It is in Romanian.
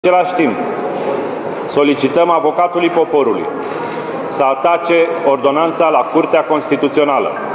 În același timp, solicităm avocatului poporului să atace ordonanța la Curtea Constituțională.